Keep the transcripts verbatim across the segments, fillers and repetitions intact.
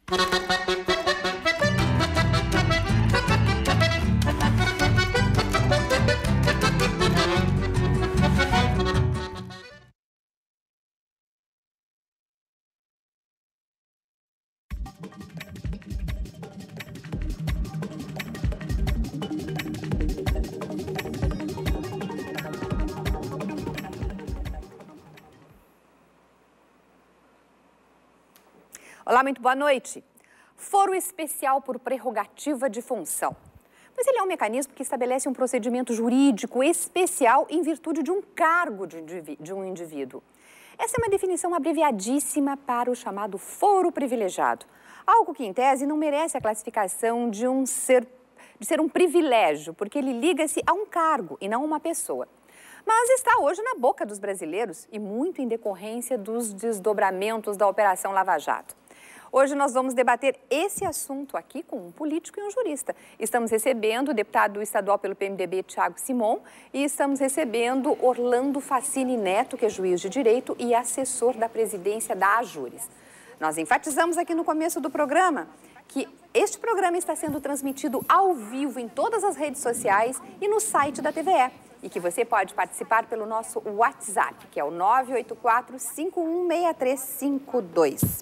Olá, muito boa noite. Foro especial por prerrogativa de função. Pois ele é um mecanismo que estabelece um procedimento jurídico especial em virtude de um cargo de, de um indivíduo. Essa é uma definição abreviadíssima para o chamado foro privilegiado. Algo que, em tese, não merece a classificação de, um ser, de ser um privilégio, porque ele liga-se a um cargo e não a uma pessoa. Mas está hoje na boca dos brasileiros e muito em decorrência dos desdobramentos da Operação Lava Jato. Hoje nós vamos debater esse assunto aqui com um político e um jurista. Estamos recebendo o deputado estadual pelo P M D B, Thiago Simon, e estamos recebendo Orlando Facini Neto, que é juiz de direito e assessor da presidência da AJURES. Nós enfatizamos aqui no começo do programa que este programa está sendo transmitido ao vivo em todas as redes sociais e no site da T V E. E que você pode participar pelo nosso WhatsApp, que é o nove oito quatro, cinco um seis três cinco dois.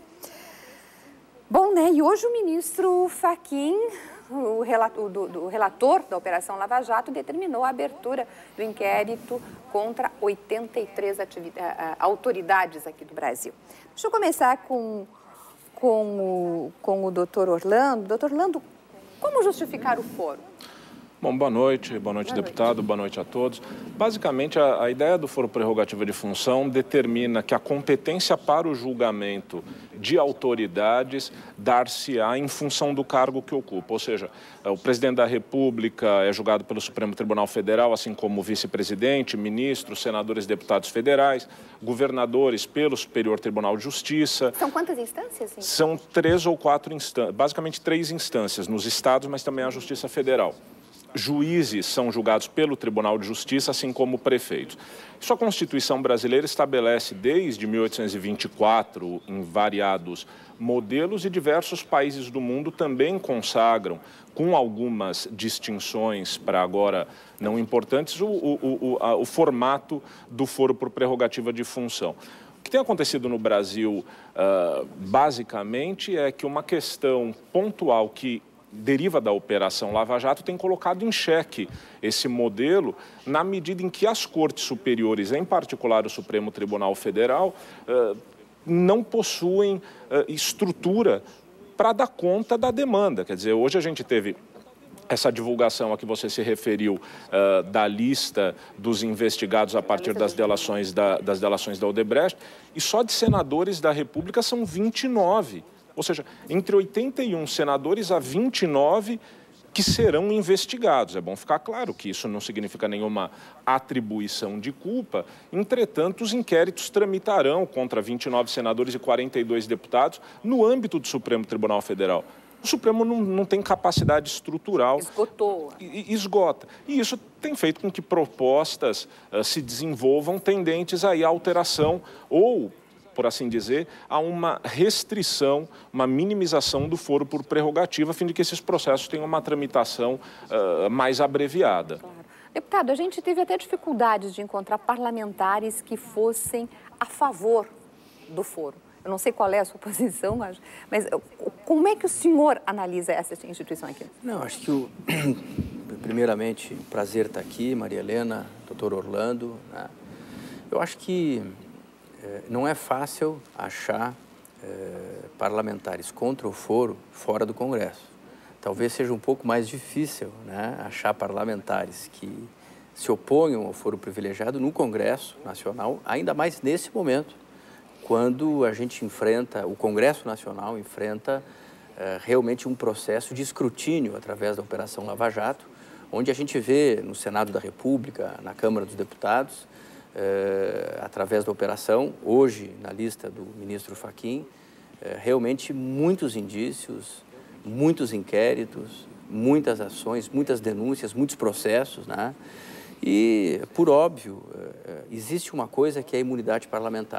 Bom, né? E hoje o ministro Fachin, o relator, do, do relator da Operação Lava Jato, determinou a abertura do inquérito contra oitenta e três autoridades aqui do Brasil. Deixa eu começar com, com, o, com o doutor Orlando. Doutor Orlando, como justificar o foro? Bom, boa noite, boa noite, boa deputado, noite. boa noite a todos. Basicamente, a, a ideia do foro prerrogativa de função determina que a competência para o julgamento de autoridades dar-se-á em função do cargo que ocupa. Ou seja, o presidente da República é julgado pelo Supremo Tribunal Federal, assim como o vice-presidente, ministros, senadores e deputados federais, governadores pelo Superior Tribunal de Justiça. São quantas instâncias? Sim? São três ou quatro instâncias, basicamente três instâncias, nos estados, mas também a Justiça Federal. Juízes são julgados pelo Tribunal de Justiça, assim como prefeitos. Isso a Constituição brasileira estabelece desde mil oitocentos e vinte e quatro, em variados modelos, e diversos países do mundo também consagram, com algumas distinções para agora não importantes, o, o, o, a, o formato do foro por prerrogativa de função. O que tem acontecido no Brasil, uh, basicamente, é que uma questão pontual que deriva da Operação Lava Jato tem colocado em xeque esse modelo na medida em que as cortes superiores, em particular o Supremo Tribunal Federal, não possuem estrutura para dar conta da demanda. Quer dizer, hoje a gente teve essa divulgação a que você se referiu uh, da lista dos investigados a partir das delações da, das delações da Odebrecht, e só de senadores da República são vinte e nove. Ou seja, entre oitenta e um senadores a vinte e nove que serão investigados. É bom ficar claro que isso não significa nenhuma atribuição de culpa. Entretanto, os inquéritos tramitarão contra vinte e nove senadores e quarenta e dois deputados no âmbito do Supremo Tribunal Federal. O Supremo não, não tem capacidade estrutural. Esgotou. E, esgota. E isso tem feito com que propostas uh, se desenvolvam tendentes aí à alteração ou, por assim dizer, a uma restrição, uma minimização do foro por prerrogativa, a fim de que esses processos tenham uma tramitação uh, mais abreviada. Claro. Deputado, a gente teve até dificuldades de encontrar parlamentares que fossem a favor do foro. Eu não sei qual é a sua posição, mas, mas como é que o senhor analisa essa instituição aqui? Não, acho que, o, primeiramente, um prazer estar aqui, Maria Helena, doutor Orlando. Né? Eu acho que não é fácil achar eh, parlamentares contra o foro fora do Congresso. Talvez seja um pouco mais difícil, né, achar parlamentares que se oponham ao foro privilegiado no Congresso Nacional, ainda mais nesse momento, quando a gente enfrenta, o Congresso Nacional enfrenta eh, realmente um processo de escrutínio através da Operação Lava Jato, onde a gente vê no Senado da República, na Câmara dos Deputados, Uh, através da operação, hoje na lista do ministro Fachin, uh, realmente muitos indícios, muitos inquéritos, muitas ações, muitas denúncias, muitos processos, né? E, por óbvio, uh, existe uma coisa que é a imunidade parlamentar.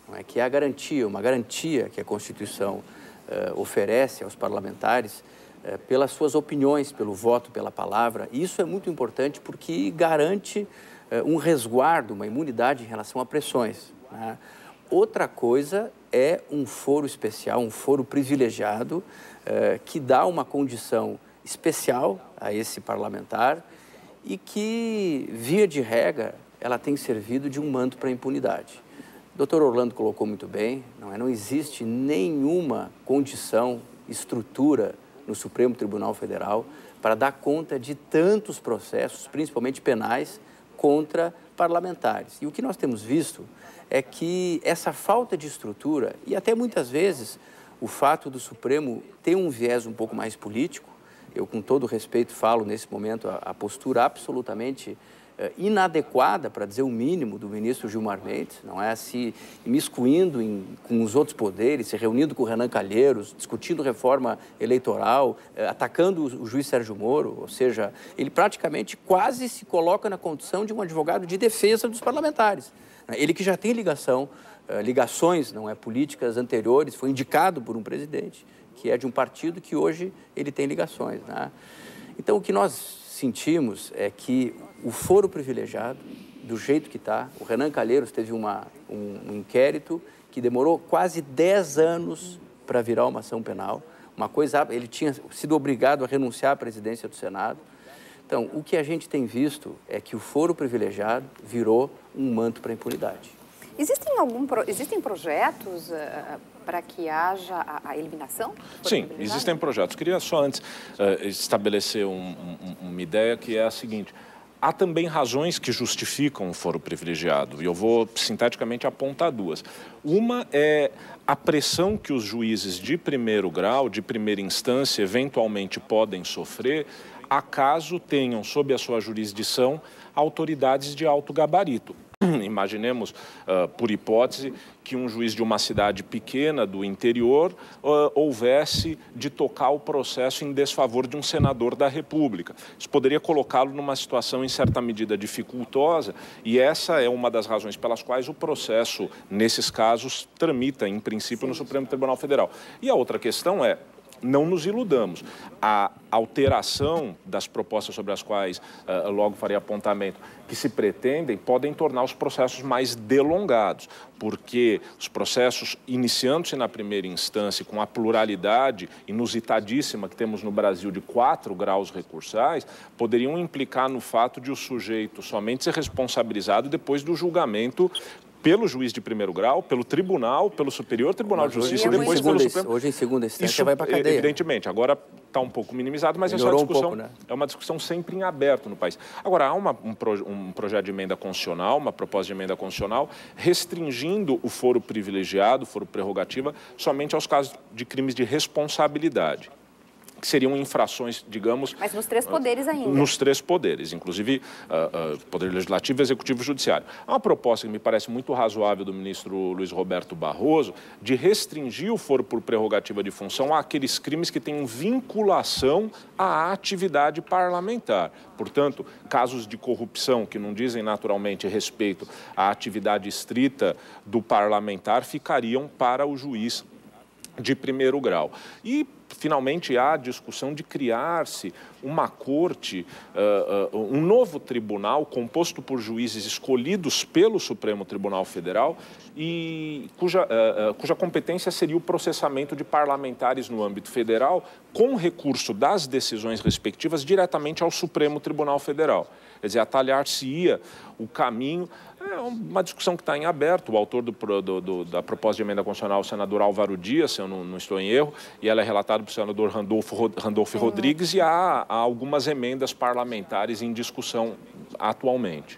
não é? Que é a garantia, uma garantia que a Constituição uh, oferece aos parlamentares uh, pelas suas opiniões, pelo voto, pela palavra. E isso é muito importante porque garante uh, um resguardo, uma imunidade em relação a pressões, né? Outra coisa é um foro especial, um foro privilegiado, uh, que dá uma condição especial a esse parlamentar e que, via de regra, ela tem servido de um manto para a impunidade. O doutor Orlando colocou muito bem, não é? Não existe nenhuma condição, estrutura no Supremo Tribunal Federal para dar conta de tantos processos, principalmente penais, contra parlamentares. E o que nós temos visto é que essa falta de estrutura, e até muitas vezes o fato do Supremo ter um viés um pouco mais político, eu com todo respeito falo nesse momento a, a postura absolutamente eh, inadequada, para dizer o mínimo, do ministro Gilmar Mendes, não é? Se imiscuindo em, com os outros poderes, se reunindo com o Renan Calheiros, discutindo reforma eleitoral, eh, atacando o, o juiz Sérgio Moro, ou seja, ele praticamente quase se coloca na condição de um advogado de defesa dos parlamentares. Ele que já tem ligação, uh, ligações, não é, políticas anteriores, foi indicado por um presidente, que é de um partido que hoje ele tem ligações, né? Então, o que nós sentimos é que o foro privilegiado, do jeito que está, o Renan Calheiros teve uma, um, um inquérito que demorou quase dez anos para virar uma ação penal, uma coisa, ele tinha sido obrigado a renunciar à presidência do Senado. Então, o que a gente tem visto é que o foro privilegiado virou um manto para a impunidade. Existem, algum, existem projetos uh, para que haja a, a eliminação? Sim, existem projetos. Queria só antes uh, estabelecer um, um, uma ideia que é a seguinte. Há também razões que justificam o foro privilegiado, e eu vou sinteticamente apontar duas. Uma é a pressão que os juízes de primeiro grau, de primeira instância, eventualmente podem sofrer, acaso tenham sob a sua jurisdição autoridades de alto gabarito. Imaginemos, uh, por hipótese, que um juiz de uma cidade pequena do interior uh, houvesse de tocar o processo em desfavor de um senador da República. Isso poderia colocá-lo numa situação em certa medida dificultosa, e essa é uma das razões pelas quais o processo, nesses casos, tramita, em princípio, no Supremo Tribunal Federal. E a outra questão é, não nos iludamos, a alteração das propostas sobre as quais uh, logo farei apontamento, que se pretendem, podem tornar os processos mais delongados, porque os processos iniciando-se na primeira instância com a pluralidade inusitadíssima que temos no Brasil de quatro graus recursais, poderiam implicar no fato de o sujeito somente ser responsabilizado depois do julgamento pelo juiz de primeiro grau, pelo tribunal, pelo Superior Tribunal mas de Justiça e depois pelo Supremo. Hoje, em segunda instância, vai para a cadeia. Evidentemente, agora está um pouco minimizado, mas essa é, uma discussão, um pouco, né? é uma discussão sempre em aberto no país. Agora, há uma, um, pro, um projeto de emenda constitucional, uma proposta de emenda constitucional, restringindo o foro privilegiado, o foro prerrogativa, somente aos casos de crimes de responsabilidade, que seriam infrações, digamos... Mas nos três poderes ainda. Nos três poderes, inclusive uh, uh, Poder Legislativo, Executivo e Judiciário. Há uma proposta que me parece muito razoável do ministro Luiz Roberto Barroso de restringir o foro por prerrogativa de função àqueles crimes que têm vinculação à atividade parlamentar. Portanto, casos de corrupção que não dizem naturalmente respeito à atividade estrita do parlamentar ficariam para o juiz de primeiro grau. E, finalmente, há a discussão de criar-se uma corte, uh, uh, um novo tribunal composto por juízes escolhidos pelo Supremo Tribunal Federal e cuja, uh, uh, cuja competência seria o processamento de parlamentares no âmbito federal com recurso das decisões respectivas diretamente ao Supremo Tribunal Federal. Quer dizer, atalhar-se-ia o caminho. É uma discussão que está em aberto. O autor do, do, do, da proposta de emenda constitucional, o senador Álvaro Dias, se eu não, não estou em erro, e ela é relatada pelo senador Randolfo, Randolfo uhum. Rodrigues, e há, há algumas emendas parlamentares em discussão atualmente.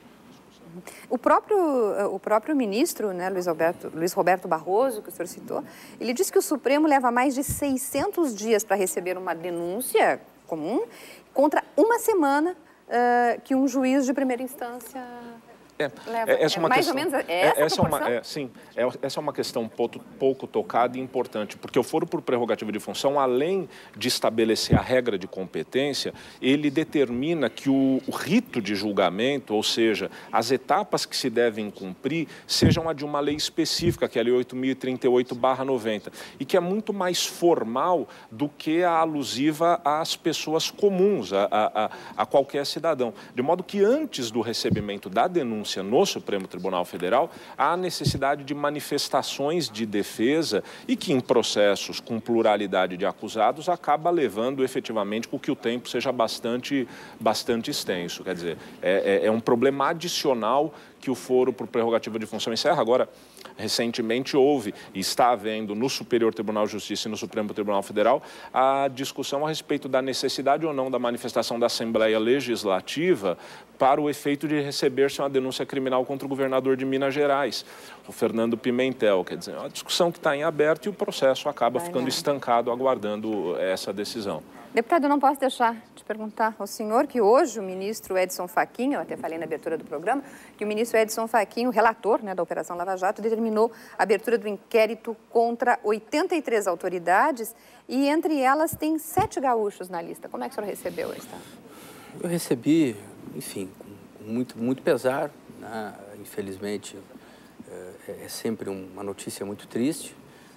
O próprio, o próprio ministro, né, Luiz Roberto, Luiz Roberto Barroso, que o senhor citou, ele disse que o Supremo leva mais de seiscentos dias para receber uma denúncia comum contra uma semana uh, que um juiz de primeira instância... É, leva, essa é uma mais questão, ou menos é essa, essa é uma, é, sim, é, essa é uma questão pouco, pouco tocada e importante, porque o foro por prerrogativa de função, além de estabelecer a regra de competência, ele determina que o, o rito de julgamento, ou seja, as etapas que se devem cumprir, sejam a de uma lei específica, que é a Lei oito mil e trinta e oito barra noventa, e que é muito mais formal do que a alusiva às pessoas comuns, a, a, a qualquer cidadão. De modo que antes do recebimento da denúncia no Supremo Tribunal Federal, há necessidade de manifestações de defesa e que em processos com pluralidade de acusados acaba levando efetivamente com que o tempo seja bastante, bastante extenso. Quer dizer, é, é, é um problema adicional que o foro por prerrogativa de função encerra. Agora, recentemente houve e está havendo no Superior Tribunal de Justiça e no Supremo Tribunal Federal a discussão a respeito da necessidade ou não da manifestação da Assembleia Legislativa para o efeito de receber-se uma denúncia criminal contra o governador de Minas Gerais, o Fernando Pimentel. Quer dizer, é uma discussão que está em aberto e o processo acaba Vai ficando não. estancado aguardando essa decisão. Deputado, eu não posso deixar de perguntar ao senhor que hoje o ministro Edson Fachin, eu até falei na abertura do programa, que o ministro Edson Fachin, o relator, né, da Operação Lava Jato, determinou a abertura do inquérito contra oitenta e três autoridades e entre elas tem sete gaúchos na lista. Como é que o senhor recebeu esta? Eu recebi, enfim, com muito, muito pesar, né? Infelizmente é, é sempre uma notícia muito triste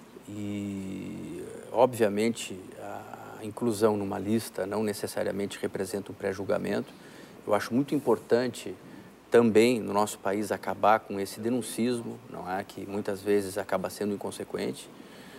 e, obviamente, a A inclusão numa lista não necessariamente representa um pré-julgamento. Eu acho muito importante também no nosso país acabar com esse denuncismo, não é, que muitas vezes acaba sendo inconsequente.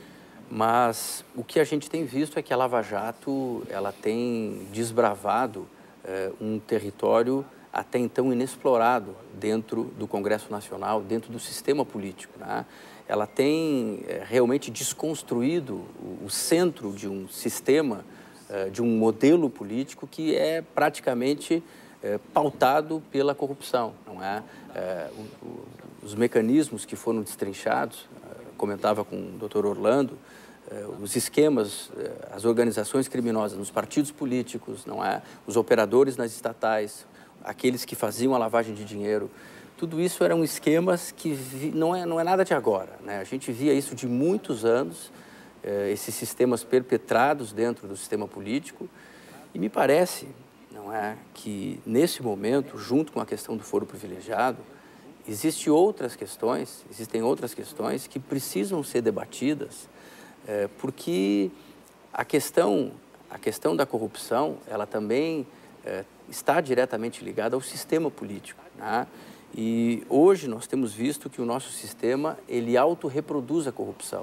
Mas o que a gente tem visto é que a Lava Jato ela tem desbravado eh, um território até então inexplorado dentro do Congresso Nacional, dentro do sistema político, né? Ela tem é, realmente desconstruído o, o centro de um sistema, é, de um modelo político que é praticamente é, pautado pela corrupção, não é? é o, o, os mecanismos que foram destrinchados, é, comentava com o doutor Orlando, é, os esquemas, é, as organizações criminosas nos partidos políticos, não é? Os operadores nas estatais, aqueles que faziam a lavagem de dinheiro. Tudo isso eram esquemas que vi, não, é, não é nada de agora, né? A gente via isso de muitos anos, eh, esses sistemas perpetrados dentro do sistema político, e me parece, não é, que nesse momento, junto com a questão do foro privilegiado, existem outras questões, existem outras questões que precisam ser debatidas, eh, porque a questão, a questão da corrupção, ela também eh, está diretamente ligada ao sistema político, né? E hoje nós temos visto que o nosso sistema, ele autorreproduz a corrupção.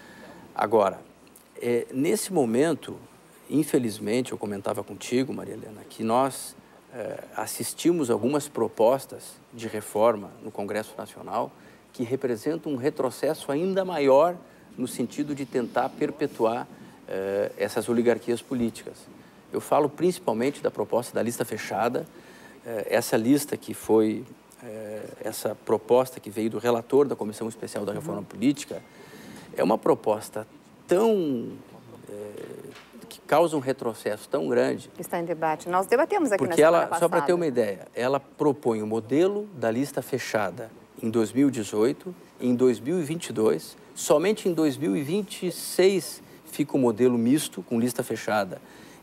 Agora, é, nesse momento, infelizmente, eu comentava contigo, Maria Helena, que nós é, assistimos algumas propostas de reforma no Congresso Nacional que representam um retrocesso ainda maior no sentido de tentar perpetuar é, essas oligarquias políticas. Eu falo principalmente da proposta da lista fechada, é, essa lista que foi... É, essa proposta que veio do relator da Comissão Especial da Reforma uhum. Política é uma proposta tão... É, que causa um retrocesso tão grande. Está em debate. Nós debatemos aqui porque na ela, semana passada. Só para ter uma ideia, ela propõe o modelo da lista fechada em dois mil e dezoito, em dois mil e vinte e dois, somente em dois mil e vinte e seis fica o modelo misto, com lista fechada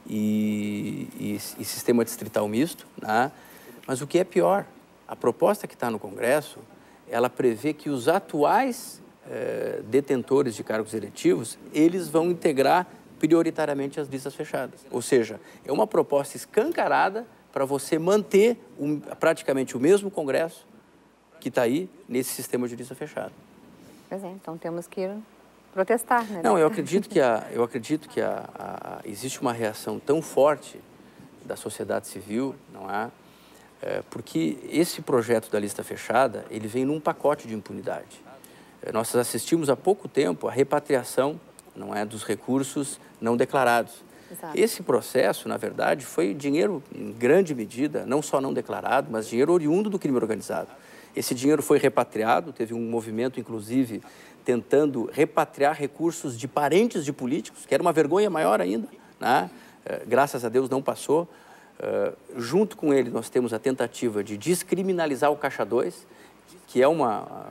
e, e, e sistema distrital misto, né? Mas o que é pior, a proposta que está no Congresso, ela prevê que os atuais eh, detentores de cargos eletivos, eles vão integrar prioritariamente as listas fechadas. Ou seja, é uma proposta escancarada para você manter um, praticamente o mesmo Congresso que está aí nesse sistema de lista fechada. Pois é, então temos que ir protestar, né? Não, eu acredito que, a, eu acredito que a, a, existe uma reação tão forte da sociedade civil, não é? É, porque esse projeto da lista fechada, ele vem num pacote de impunidade. É, nós assistimos há pouco tempo a repatriação, não é, dos recursos não declarados. Exato. Esse processo, na verdade, foi dinheiro, em grande medida, não só não declarado, mas dinheiro oriundo do crime organizado. Esse dinheiro foi repatriado, teve um movimento, inclusive, tentando repatriar recursos de parentes de políticos, que era uma vergonha maior ainda, né? É, graças a Deus não passou. Uh, junto com ele, nós temos a tentativa de descriminalizar o Caixa dois, que é uma,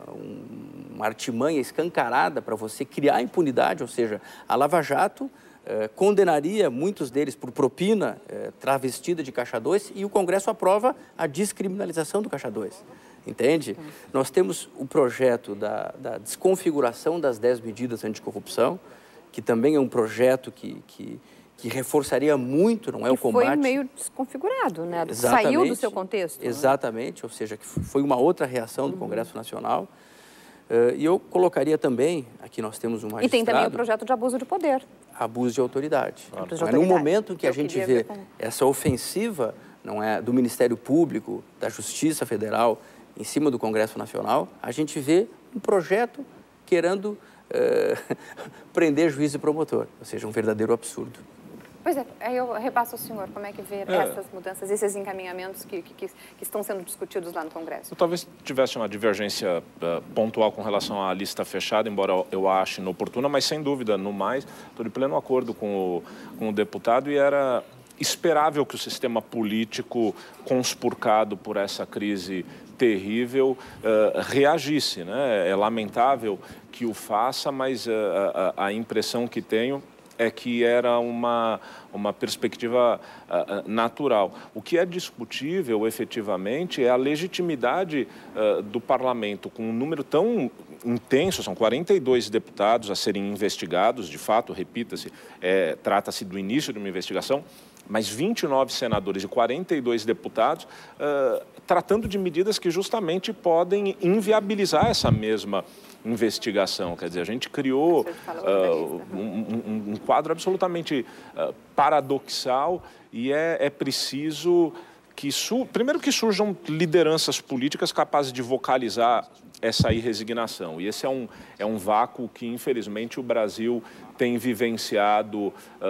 uma artimanha escancarada para você criar impunidade, ou seja, a Lava Jato uh, condenaria muitos deles por propina uh, travestida de Caixa dois e o Congresso aprova a descriminalização do Caixa dois. Entende? Hum. Nós temos o projeto da, da desconfiguração das dez medidas anticorrupção, que também é um projeto que... que que reforçaria muito, não é, o combate... Que foi meio desconfigurado, né? Saiu do seu contexto. Exatamente, né? Ou seja, que foi uma outra reação do uhum. Congresso Nacional. Uh, e eu colocaria também, aqui nós temos um magistrado... E tem também o projeto de abuso de poder. Abuso de autoridade. Claro. Mas no momento em que eu a gente vê com... essa ofensiva, não é, do Ministério Público, da Justiça Federal, em cima do Congresso Nacional, a gente vê um projeto querendo uh, prender juiz e promotor, ou seja, um verdadeiro absurdo. Pois é, aí eu repasso ao senhor como é que vê é. essas mudanças, esses encaminhamentos que, que, que estão sendo discutidos lá no Congresso. Eu talvez tivesse uma divergência uh, pontual com relação à lista fechada, embora eu ache inoportuna, mas sem dúvida, no mais, estou de pleno acordo com o, com o deputado e era esperável que o sistema político conspurcado por essa crise terrível uh, reagisse, né? É lamentável que o faça, mas uh, a, a impressão que tenho é que era uma, uma perspectiva uh, natural. O que é discutível, efetivamente, é a legitimidade uh, do parlamento, com um número tão intenso, são quarenta e dois deputados a serem investigados, de fato, repita-se, é, trata-se do início de uma investigação, mas vinte e nove senadores e quarenta e dois deputados uh, tratando de medidas que justamente podem inviabilizar essa mesma investigação. Quer dizer, a gente criou uh, um, um, um quadro absolutamente uh, paradoxal e é, é preciso que, su primeiro, que surjam lideranças políticas capazes de vocalizar essa irresignação. E esse é um, é um vácuo que, infelizmente, o Brasil tem vivenciado uh,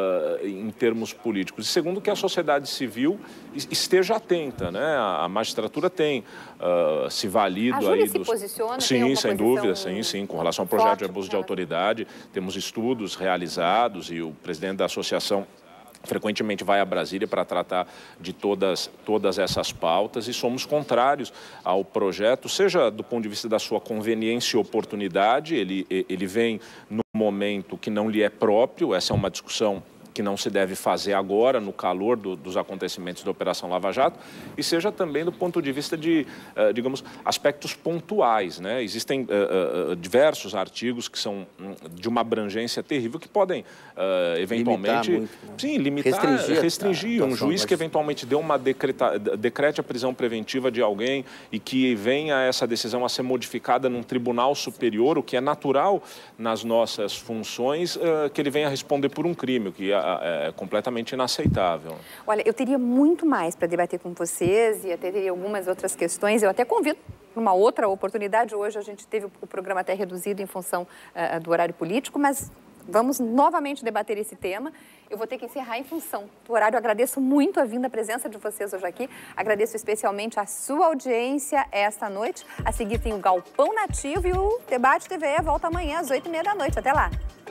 em termos políticos. E segundo, que a sociedade civil esteja atenta, né? A, a magistratura tem uh, se valido... A Júlia aí se dos... posiciona? Sim, sem dúvida, sim, sim. Com relação ao projeto de abuso de autoridade, temos estudos realizados e o presidente da associação frequentemente vai a Brasília para tratar de todas, todas essas pautas e somos contrários ao projeto, seja do ponto de vista da sua conveniência e oportunidade, ele, ele vem no momento que não lhe é próprio, essa é uma discussão que não se deve fazer agora, no calor do, dos acontecimentos da Operação Lava Jato, e seja também do ponto de vista de, uh, digamos, aspectos pontuais, né? Existem uh, uh, diversos artigos que são um, de uma abrangência terrível que podem, uh, eventualmente... Limitar muito, né? Sim, limitar, restringir. restringir. Um juiz que eventualmente dê uma decreta, decrete a prisão preventiva de alguém e que venha essa decisão a ser modificada num tribunal superior, o que é natural nas nossas funções, uh, que ele venha responder por um crime, que é é completamente inaceitável. Olha, eu teria muito mais para debater com vocês e até teria algumas outras questões. Eu até convido para uma outra oportunidade. Hoje a gente teve o programa até reduzido em função uh, do horário político, mas vamos novamente debater esse tema. Eu vou ter que encerrar em função do horário. Eu agradeço muito a vinda, a presença de vocês hoje aqui. Agradeço especialmente a sua audiência esta noite. A seguir tem o Galpão Nativo e o Debate T V E volta amanhã às oito e meia da noite. Até lá!